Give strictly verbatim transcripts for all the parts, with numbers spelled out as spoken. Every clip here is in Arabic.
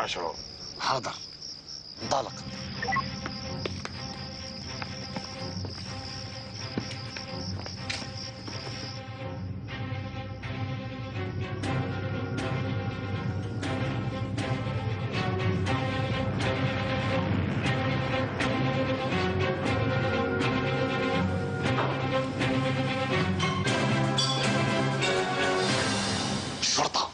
سبع شهور. حاضر، انطلق. الشرطة.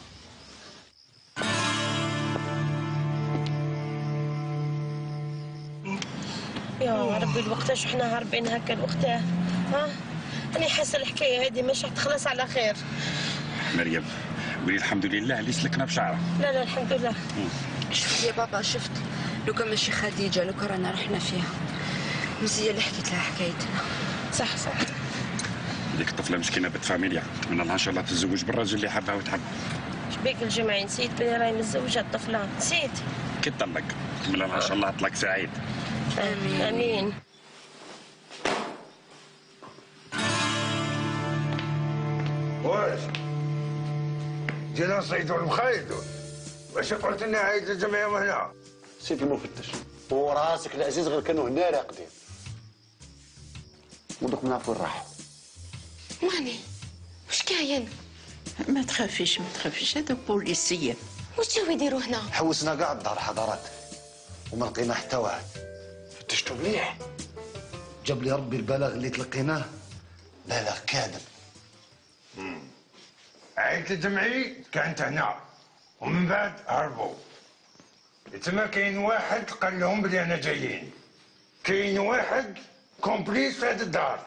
يا ربي الوقتاش وحنا هاربين هكا الوقتاه. ها أنا حاسة الحكاية هذه مش حتخلص على خير. مريم قولي الحمد لله اللي سلكنا بشعره. لا لا الحمد لله. شفت يا بابا، شفت لو كان ماشي خديجه لو كان رانا رحنا فيها. مزيه اللي حكيت لها حكايتنا. صح صح. هذيك الطفله مسكينه بنت فاميليا، من الله ان شاء الله تتزوج بالراجل اللي حبها وتحب. شبيك الجمعي نسيت بلي راهي متزوجه الطفله، نسيت. كي تطلق من الله ان شاء الله طلق سعيد. امين امين. واش جينا نصيدوا المخايد واش قلت لنا عايد الجمعيه وهنا؟ سيدي المفتش، وراسك العزيز غير كانوا هنا راقدين. ودوك من وين راحوا؟ ماني واش كاين؟ ما تخافيش ما تخافيش، هذا بوليسيه. واش جاو يديروا هنا؟ حوسنا كاع الدار حضرات وما لقينا حتى واحد. فتشتوا مليح، جاب لي ربي البلاغ اللي تلقيناه بلاغ كاذب. عائلة الجمعي كانت هنا ومن بعد هربوا. تما كاين واحد قال لهم بلي انا جايين. كاين واحد كومبليس في هذه الدار.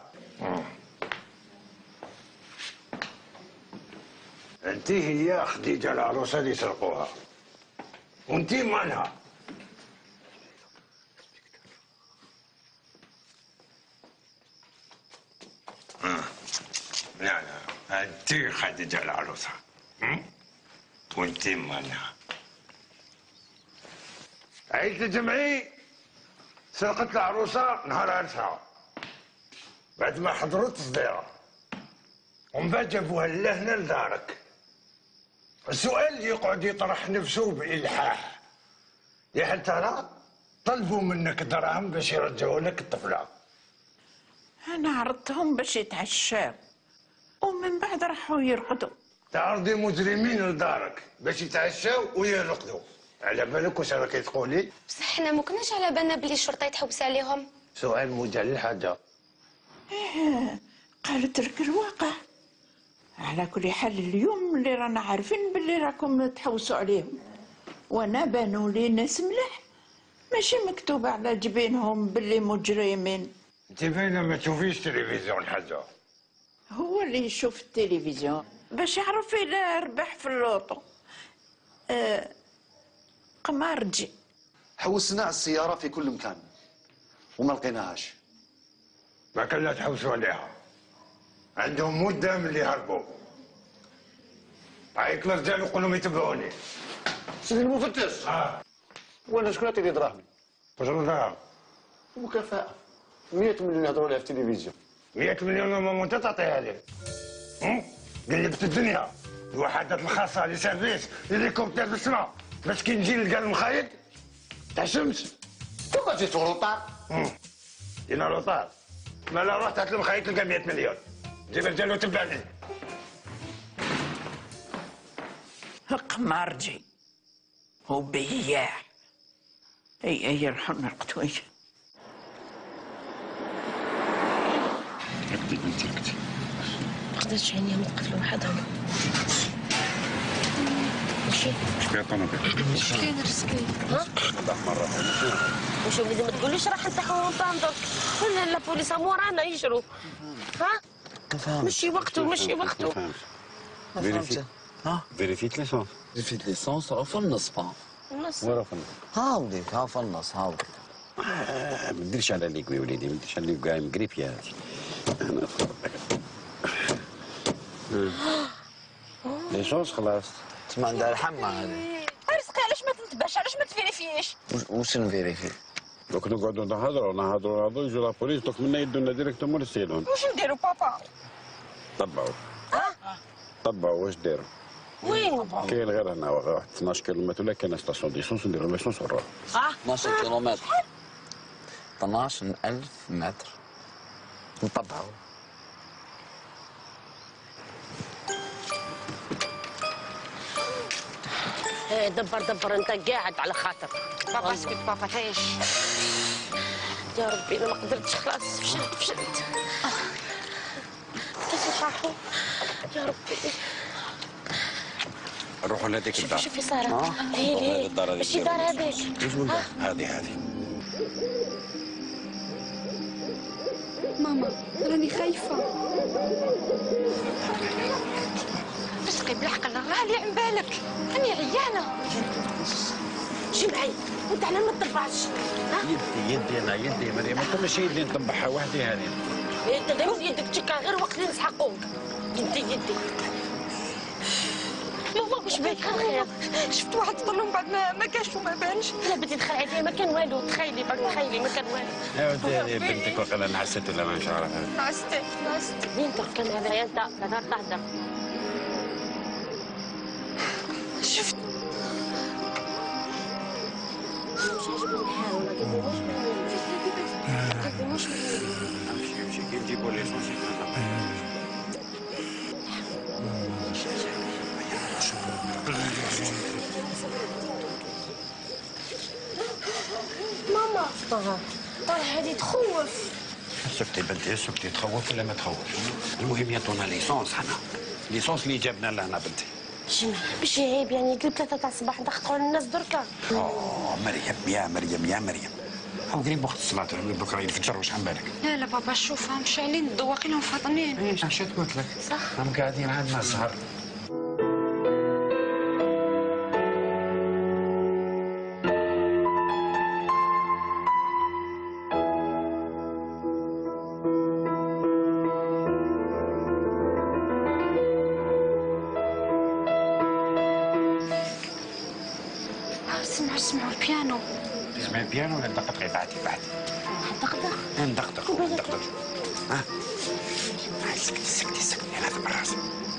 انت هي خديجه العروسه اللي سرقوها وانت مالها. لا لا انت خديجه العروسه وانت مالها. عيلة الجمعي سرقت العروسه نهار عرسها بعد ما حضروا التصديره، ومن بعد جابوها لهنا لدارك. السؤال اللي يقعد يطرح نفسه بإلحاح، يا حل ترى طلبوا منك دراهم باش يرجعوا لك الطفله. انا عرضتهم باش يتعشاو ومن بعد راحوا يرقدوا. تعرضي مجرمين لدارك باش يتعشاو ويرقدوا، على بالك واش راكي تقولي؟ بصح حنا ما كناش على بالنا بلي الشرطه يتحبس عليهم. سؤال موجه للحاجه. ايه قالت لك الواقع. على كل حال اليوم اللي رانا عارفين باللي راكم تحوسوا عليهم، وانا بانوا لي ناس ملاح، ماشي مكتوب على جبينهم باللي مجرمين. انت باينه ما تشوفيش تلفزيون حاجه. هو اللي يشوف التلفزيون باش يعرف إلا ربح في اللوطو. آه قمارجي. حوسنا على السياره في كل مكان وما لقيناهاش. ما كان لا تحوسوا عليها، عندهم مده من اللي هربوا. هايك الرجال وقول لهم يتبعوني. سيدي المفتش. اه وانا شكون عطيني دراهمي؟ واش الدراهم؟ مكافأة مئة مليون يهضروا عليها في التلفزيون. مئة مليون ما انت تعطيها لي. قلبت الدنيا، الوحدات الخاصه لي سيرفيس هليكوبتر بالسماء باش كي نجي نلقى المخايد تاع الشمس. كيفاش جيتو لوطار؟ جينا لوطار، ما لا رحت هات المخايد تلقى مئة مليون. جيب الرجال وتبعني. قمارجي وبياع. اي اي روحوا نرقدوا. اي ركدي بنتي ركدي. ما قدرتش عينيهم يتقتلوا وحدهم. ماشي اش فيها طوموبيل؟ اش كاين رزقي؟ ها؟ مرة وشو وليدي ما تقوليش راح نفتحوا طاندر ولا لا بوليس ورانا يجروا. ها؟ مشي وقته مشي وقته. ما فهمت. ها؟ فيريفيت ليسونس. فيريفيت ليسونس راه في النص با. النص. وين راه في النص؟ ها وليك ها في النص ها وليك. ما ديرش على ليكوي وليدي، ما ديرش على ليكوي مقريبيا هادي. انا ليسونس خلاص. تسمع عندها الحمى هذه. رزقي علاش ما تنتبهش؟ علاش ما تفيريفيش؟ واش نفيريفي؟ دوك نقعدوا نهضروا نهضروا نهضروا يجوا لابوليس دوك منا يدونا ديريكتومون للسيلون. واش نديروا بابا؟ طبعوا. طبعوا واش داروا؟ وين؟ كاين غير هنا واحد اثناش كيلومتر ولا كاين ستاسيون ديسونس نديرو ليسونس ونروح. اه اثناش كيلومتر اثناش ألف متر نطبعوا. ايه دبر دبر انت قاعد على خاطر بابا اسكت بابا تعيش. يا ربي انا ما قدرتش خلاص فشلت فشلت. كيف نصححوا؟ يا ربي نروحوا لهذيك الدار. شوفي ساره هي هي ماشي دار هذيك. هذه هذه ماما راني خايفة. اسقي بالعقل راه عن بالك راني عيانة. جمعي وانت على ما تطبعش. يدي يدي انا يدي مريم انت ماشي يدي نطبعها وحدي هذه. انت دايما في يدك تشكى غير وقت اللي نسحقوك. يدي يدي ماما واش بك خير؟ شفت واحد طلع من بعد ما ما كاش وما بانش. لا بدي تخلعي عليها ما كان والو. تخيلي برك تخيلي ما كان والو. يا ودي هذه بنتك وقيلا نعست ولا ما نعرف. نعستي نعستي. مين تركن هذا انت لا دار تهدر. شفت مش عاجبني الحال ولا قلبي مش منين. قلبي مش منين. نمشي نمشي كي نجيبوا ليسونس. ماما طالع هذه تخوف. سكتي بنتي سكتي تخوف ولا ما تخوف. المهم يعطونا ليسونس حنا. ليسونس اللي جابنا لهنا بنتي. جميل ماشي عيب يعني ثلاثة تاع الصباح نضغطوا على الناس دركا. اوه مريم يا مريم يا مريم. هاو قريب وقت الصلاة بكره يتفجر واش عن بالك؟ لا لا بابا شوف هم شايلين الضواقي فاطنين. ايش عشان قلت لك؟ صح. هم قاعدين عندنا سهر. سمعوا سمعوا البيانو. تسمع البيانو ولا ندقق غير بعدي بعد؟ دقدق. ندقدق ندقدق. ها؟ سكتي سكتي سكتي انا في الراس.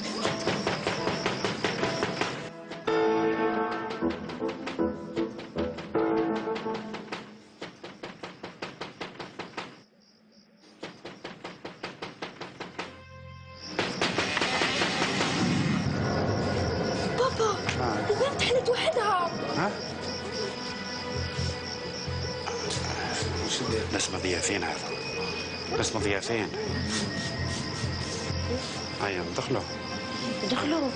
بابا الباب تحلت وحدها. ها؟ ناس مضيافين هذا. ناس مضيافين. هيا ندخلوا. دخلوا.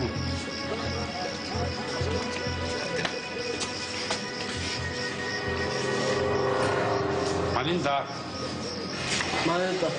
ماليندا. ماليندا.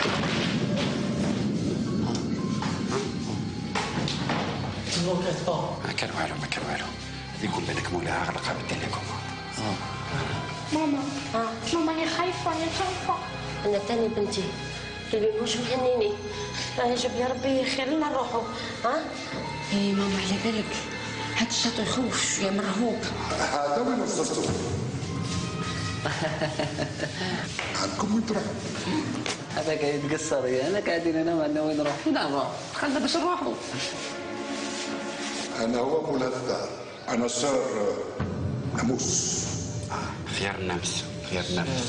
ما كان والو ما كان والو. يقول بالك مولاها غلقها بالتليكوم. ماما اه ماما انا خايفة انا خايفة. انا تاني بنتي قلبي مش مهنيني. لا يجب يا ربي خير لنا نروحوا. ها؟ اي ماما على بالك هاد الشاطئ يخوف شوية مرهوب. هذا وين وصلتوا؟ عندكم وين تروحوا؟ هذا قاعد يتقصر يا انا قاعدين هنا ما عندنا وين نروح. وين نروح؟ خلنا باش نروحوا. انا هو مول هذا الدار. انا صار ناموس. خيار النمس خيار النمس.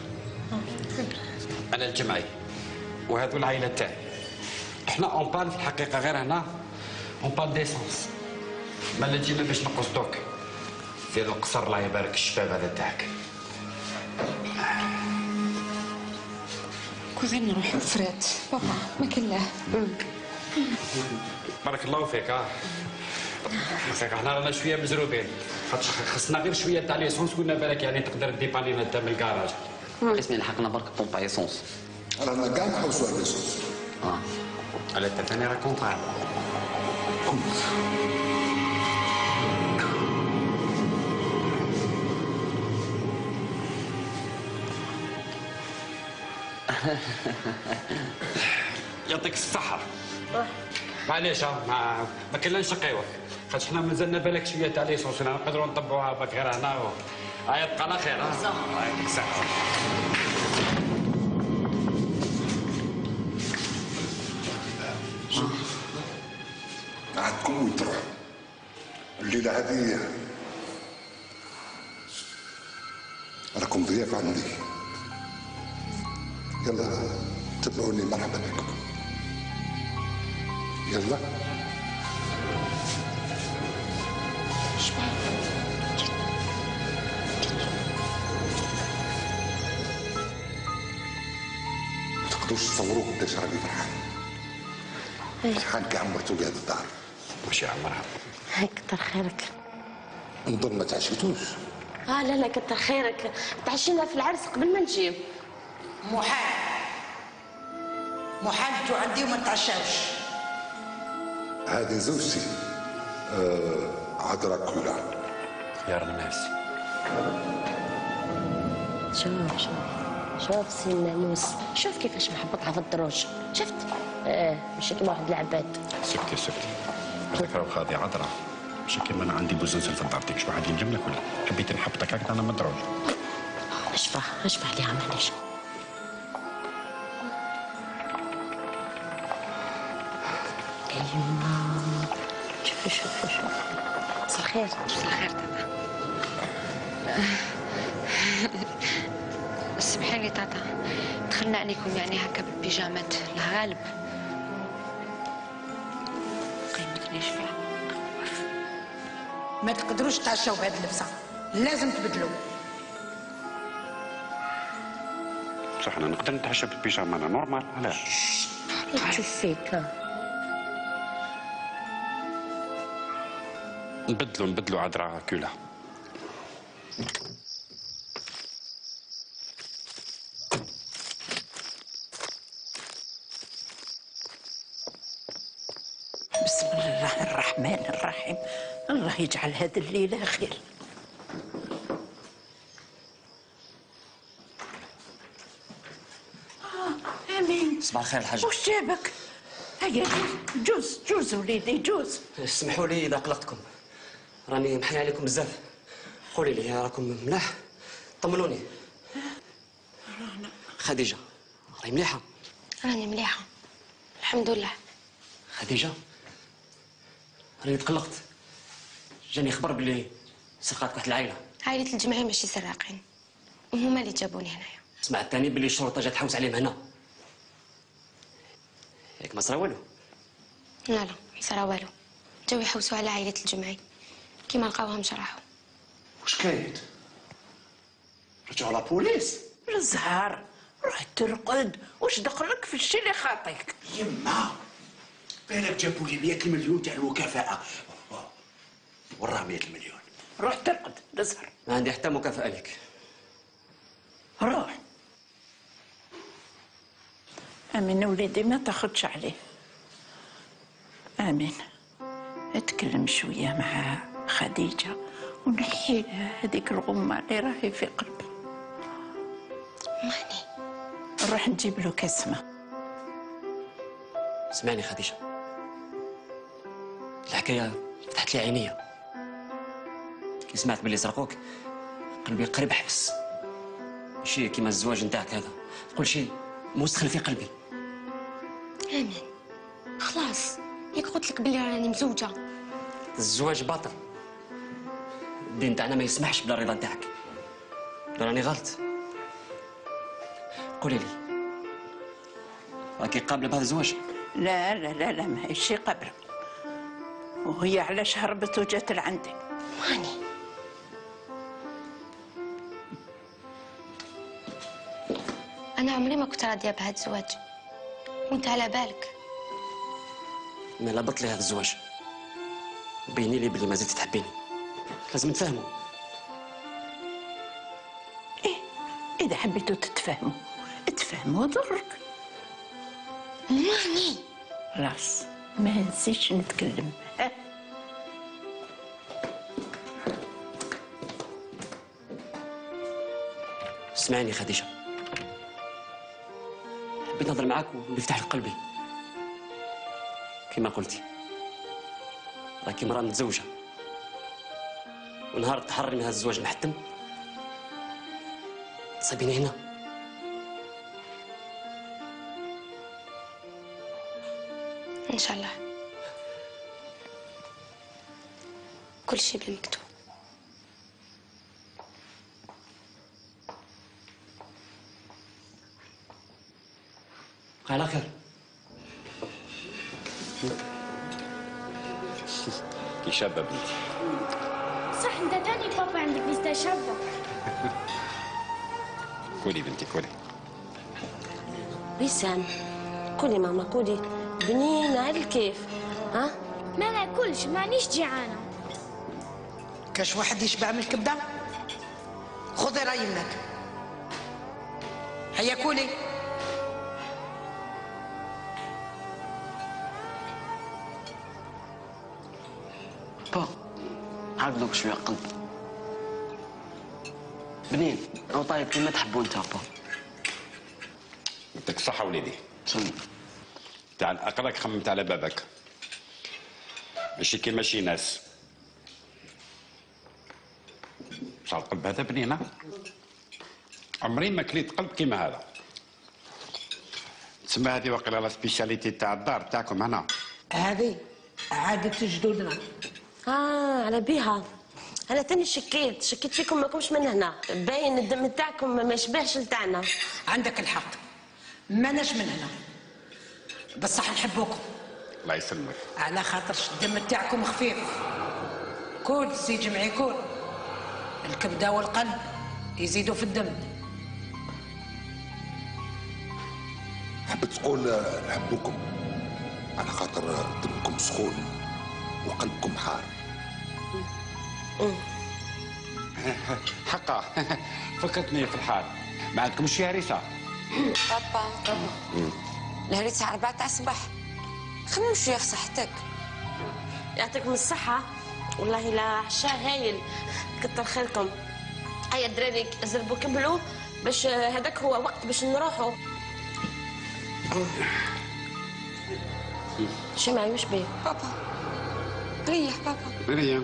انا الجمعي وهذو العائله تاعي. احنا اون بال في الحقيقه غير هنا اون بال ديسونس. مالا جينا باش نقصدوك في هذا القصر الله يبارك الشباب هذا تاعك. كون غير نروحوا فرات بابا ما كلاه. بارك الله فيك. اه فيك احنا رانا شويه مزروبين خاطر خصنا غير شويه تاع ليسونس قلنا بالك يعني تقدر ديبانينا انت من الكراج. اسمي لحقنا برك بومبا ايسونس. رانا كاع نحوسوا على ليسونس. اه على انت ثاني راك كونطرا. يعطيك الصحة. معليش ما ما كنا نشقيوك خاطر حنا مازلنا بالك شوية تاع ليسونس نقدروا نطبعوها بك غير هنا. هيا تبقى على خير. ها يعطيك الصحة. عندكم وين تروحوا. الليله هذه راكم ضياف عندي. يلا تبعوني، مرحبا بكم. يلا. ما تقدروش تصوروه قداش راني فرحان. فرحان كي عمرتو لي هذا الدار. واش عمرها؟ كتر خيرك. نظن ما تعشيتوش. اه لا لا كتر خيرك، تعشينا في العرس قبل ما نجيب. محال محال انتوا عندي وما تعشاوش. هذه زوجتي آه عذراء كلها. خيار الناس. شوف شوف شوف سي الناموس، شوف كيفاش محبطها في الدروج، شفت؟ اه ماشي كيما واحد العباد. سكتي سكتي. هذاك راه خاضي عذراء. ماشي كيما انا عندي بوزنسل في الدار ديك شي واحد ينجم لك ولا حبيت نحبطك هكذا انا مدروج. اشفى اشفى عليها معليش. ايوا شوفي شوفي شوفي. مساء الخير. مساء الخير تاتا. سمحي لي تاتا، دخلنا عليكم يعني هكا بالبيجامات الغالب. قيمتنيش فيها. ما تقدروش تعشاو بهاد اللبسه، لازم تبدلوا. بصح انا نقدر نتعشى بالبيجامه انا نورمال. علاش؟ تشوف فيك. نبدلوا نبدلوا عذراء كلها. بسم الله الرحمن الرحيم. الله يجعل هذه الليله خير. آه امين. صباح الخير الحاج. وش جابك؟ هيا جوز جوز وليدي جوز. اسمحوا لي اذا قلقتكم، راني محني عليكم بزاف. قولي لي راكم ملاح؟ طمنوني. خديجه راهي مليحه؟ راني مليحه الحمد لله. خديجه راني تقلقت، جاني خبر بلي سرقات واحد العائله. عائله الجمعيه ماشي سراقين، هما اللي جابوني هنايا. سمعت ثاني بلي الشرطه جات تحوس عليهم هنا. ياك ما صرا والو؟ لا لا ما صرا والو، جاو يحوسوا على عائله الجمعي، كيما لقاوهم شرحوا. واش كاين؟ رجعوا لابوليس؟ الزهر روح ترقد، واش دخلك في الشيء اللي خاطيك؟ يما بالك جابوا لي مئة مليون تاع المكافأة. وراه مئة مليون. روح ترقد الزهر. ما عندي حتى مكافاه لك. روح. امين وليدي ما تاخدش عليه. امين اتكلم شويه مع خديجه ونحي لها هذيك الغمه اللي راهي في قلبها. ماني نروح نجيب له كاس ماء. اسمعني خديجه، الحكايه فتحت لي عينيا. كي سمعت باللي سرقوك قلبي قريب حبس. ماشي كيما الزواج نتاعك هذا، كل شيء مستخل في قلبي. امين خلاص، ياك قلت لك بلي راني مزوجه. الزواج باطل، الدين تاعنا ما يسمحش بلا رضا نتاعك. راني غلط. قولي لي راكي قابله بهذا الزواج؟ لا لا لا لا ماهيش قبله. وهي علاش هربت وجات لعندي؟ ماني انا عمري ما كنت راضيه بهذا الزواج، وانت على بالك. ما لابط لي هذا الزواج، بيني لي بلي ما زلت تحبيني. لازم نتفاهموا. ايه اذا حبيتوا تتفاهموا تفهموا ضرك. ماني خلاص ما نسيتش نتكلم. ها اسمعيني خديجه، حبيت نهضر معاك ونفتح لك قلبي. كما قلتي راكي مرأة متزوجة، ونهار تحرري من هذا الزواج المحتم تصيبيني هنا. ان شاء الله. كل شيء بالمكتوب. على خير. كي شابه بنتي. صح انت تاني بابا عندك لسه شابه. كولي بنتي كولي. وسام كلي ماما كلي بنينة على الكيف. ها؟ ما ناكلش مانيش جيعانه. كاش واحد يشبع من الكبده؟ خذي راي منك. هيا كولي. با عاد دوك شويه قلب بنين او طيب كيما تحبوا انت با. يعطيك الصحه وليدي. صلي. تاع الاقلك خممت على بابك، ماشي كيما شي ناس. صار القلب هذا بنينه، عمري ما كليت قلب كيما هذا. تسمى هذه واقيلا لا سبيشاليتي تاع الدار تاعكم هنا. هذه عادة جدودنا. اه على بيها. انا تاني شكيت شكيت فيكم ماكمش من هنا، باين الدم تاعكم ما يشبهش لتاعنا. عندك الحق، ماناش من هنا، بصح نحبوكم. الله يسلمك. على خاطرش الدم تاعكم خفيف. كل سي جمعي كل الكبده والقلب يزيدوا في الدم. حبيت تقول نحبوكم على خاطر دمكم سخون وقلبكم حار. حقا فكرتني في الحال. ما عندكمش شي هريسه؟ بابا الهريسه أربعة تاع الصباح، خمم شويه في صحتك. يعطيكم الصحة، والله لا عشاء هايل، كتر خيركم. هيا الدراري زربوا كملوا باش هذاك هو وقت باش نروحوا. شو معي وش بيه؟ بابا ريح بابا. مريم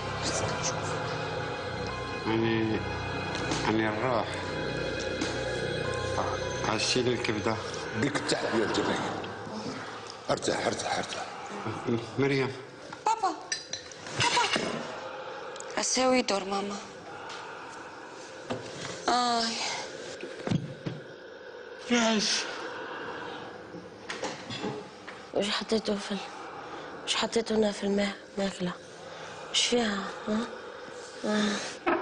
يعني يعني نروح عشي لي الكبده. بيك التحية الجميع. ارتاح ارتاح ارتاح. مريم بابا بابا اسوي دور ماما. آي ياش وش حطيته في ال... وش حطيته هنا في الماء ماكلة؟ وش فيها؟ ها؟ آه.